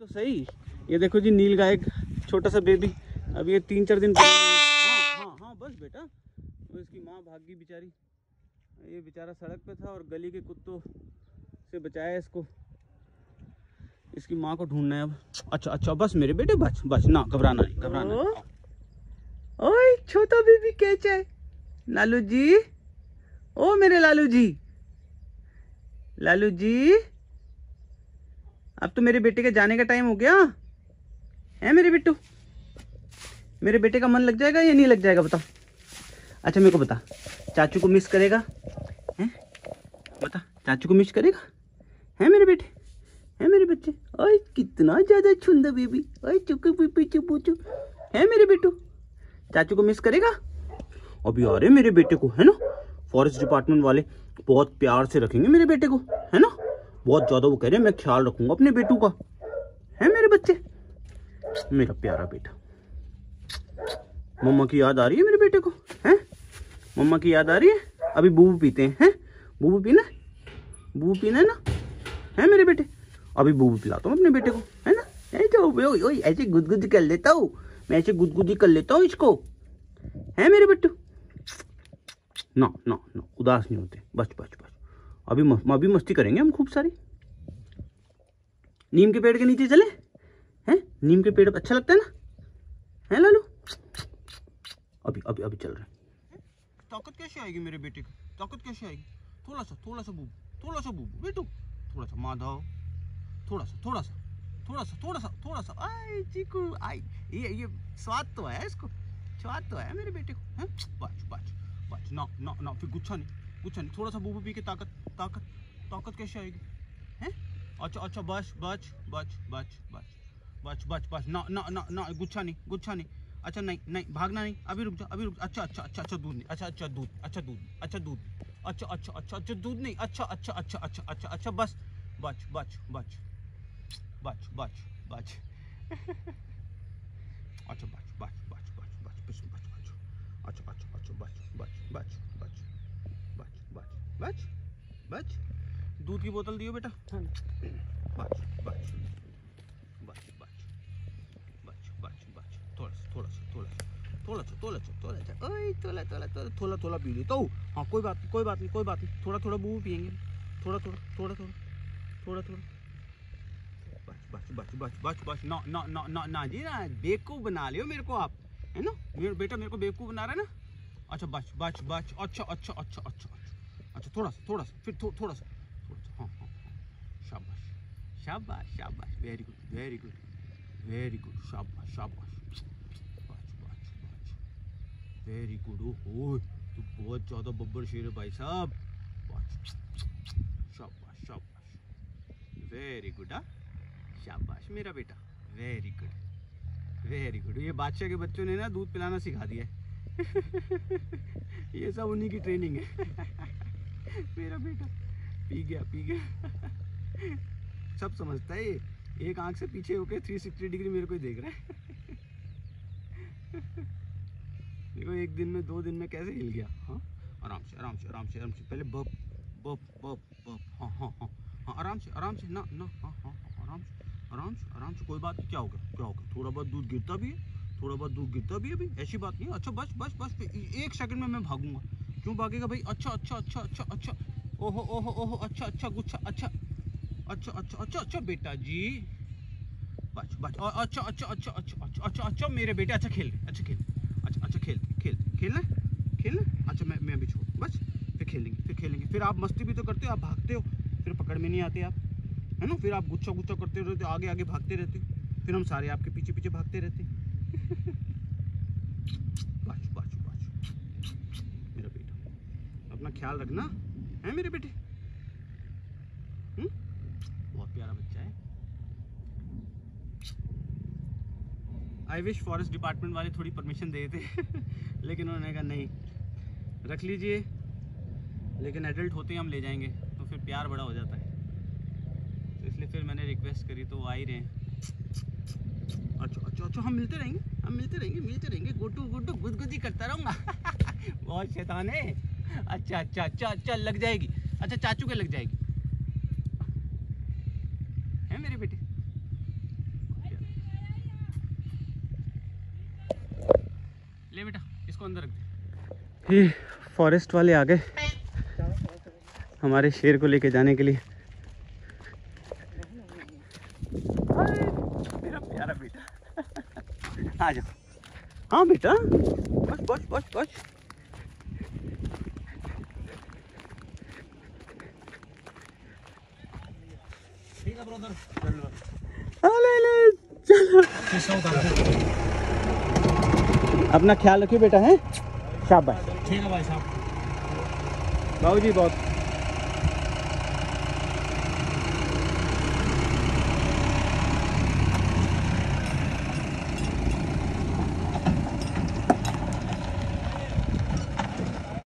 तो सही। ये देखो जी नील गाय, छोटा सा बेबी, अब ये 3-4 दिन हाँ बस बेटा। तो इसकी माँ भाग गई बेचारी, ये बेचारा सड़क पे था और गली के कुत्तों से बचाया इसको। इसकी माँ को ढूंढना है अब। अच्छा बस मेरे बेटे, बस ना, घबराना नहीं। ओए छोटा बेबी कैसा है लालू जी? ओ मेरे लालू जी, अब तो मेरे बेटे के जाने का टाइम हो गया है। मेरे बिट्टू, मेरे बेटे का मन लग जाएगा या नहीं लग जाएगा बता? अच्छा मेरे को बता, चाचू को मिस करेगा हैं? बता, चाचू को मिस करेगा है मेरे बेटे, है मेरे बच्चे? ओए कितना ज्यादा छुंदा बेबी, ओए चुकू पीपी चुपूचू, है मेरे बिट्टू? चाचू को मिस करेगा? अभी आ रहे मेरे बेटे को, है ना, फॉरेस्ट डिपार्टमेंट वाले बहुत प्यार से रखेंगे मेरे बेटे को, है ना, बहुत ज्यादा। वो कह रहे हैं मैं ख्याल रखूंगा अपने बेटू का, है मेरे बच्चे, मेरा प्यारा बेटा। मम्मा की याद आ रही है मेरे बेटे को, हैं? मम्मा की याद आ रही है? अभी बूबू पीते हैं, बूबू पीना है ना, है मेरे बेटे? अभी बूबू पिलाता हूँ अपने बेटे को, है ना। ऐसे गुदगुदी कर लेता हूँ मैं, ऐसे गुदगुदी कर लेता हूँ इसको, है मेरे बेटू? ना उदास नहीं होते, बस अभी मस्ती करेंगे हम खूब सारी। नीम के पेड़ के नीचे चले हैं? नीम के पेड़ अच्छा लगता है ना, है लालू? अभी चल रहे हैं। ताकत कैसे आएगी मेरे बेटे को, ताकत कैसे आएगी? थोड़ा सा बूबू बेटू, थोड़ा सा माधव, थोड़ा सा आई चीकू आई, ये स्वाद तो है इसको, स्वाद तो है मेरे बेटे को, हैं? बच ना, फिर गुच्छा नहीं, थोड़ा सा बूबू पी के ताकत कैसे आएगी, हैं? अच्छा बस ना, गुच्छा नहीं। अच्छा नहीं भागना नहीं, अभी रुक जा। अच्छा दूध नहीं, अच्छा दूध नहीं, अच्छा बच अच्छा बच दूध की बोतल दियो बेटा। बच थोड़ा पी लेता हूँ। हाँ कोई बात नहीं, थोड़ा बूबू पियेंगे, थोड़ा बच ना जी ना, बेवकूफ बना लियो मेरे को आप, है ना? मेरे बेटा मेरे को बेवकूफ बना रहा है ना। अच्छा बच अच्छा थोड़ा सा फिर थोड़ा सा हाँ शाबाश वेरी गुड शाबाश वेरी गुड। ओह तू बहुत ज्यादा बब्बर शेर है भाई साहब, शाबाश वेरी गुड। शाबाश मेरा बेटा, वेरी गुड। ये बादशाह के बच्चों ने ना दूध पिलाना सिखा दिया है। ये सब उन्हीं की ट्रेनिंग है। मेरा बेटा पी गया सब समझता है ये, एक आंख से पीछे होके 360 डिग्री मेरे को ही देख रहा है। देखो 1 दिन में 2 दिन में कैसे हिल गया। हाँ आराम से पहले बप हाँ आराम से ना हाँ आराम से कोई बात नहीं। क्या हो गया? थोड़ा बहुत दूध गिरता भी है अभी, ऐसी बात नहीं है। अच्छा बस 1 सेकंड में मैं भागूंगा। क्यों भागेगा भाई? अच्छा ओहो अच्छा गुच्छा, अच्छा बेटा जी बच अच्छा मेरे बेटे, अच्छा खेल खेलना। अच्छा मैं भी छोड़, बस फिर खेलेंगे। फिर आप मस्ती भी तो करते हो, आप भागते हो, फिर पकड़ में नहीं आते आप, है ना? फिर आप गुच्छा करते रहते, आगे भागते रहते, फिर हम सारे आपके पीछे भागते रहते। बच मेरा बेटा, अपना ख्याल रखना, है मेरे बेटे? बहुत प्यारा बच्चा है। आई विश फॉरेस्ट डिपार्टमेंट वाले थोड़ी परमिशन दे देते। लेकिन उन्होंने कहा नहीं, रख लीजिए, लेकिन एडल्ट होते ही हम ले जाएंगे, तो फिर प्यार बड़ा हो जाता है। तो इसलिए फिर मैंने रिक्वेस्ट करी, तो वो आ ही रहे हैं। अच्छा हम मिलते रहेंगे। गुड्डू गुदगुदी करता रहूँगा। बहुत शैतान है। अच्छा लग जाएगी। अच्छा चाचू के लग जाएगी, है मेरे बेटे? इसको अंदर रख दे। ये फॉरेस्ट वाले आ गए हमारे शेर को लेके जाने के लिए। मेरा प्यारा बेटा आ जाओ। हाँ बेटा बस बस बस बस। ठीक है ब्रदर, चलो चलो अपना ख्याल रखिए बेटा है। शाबाश। ठीक है भाई साहब। बाबूजी बहुत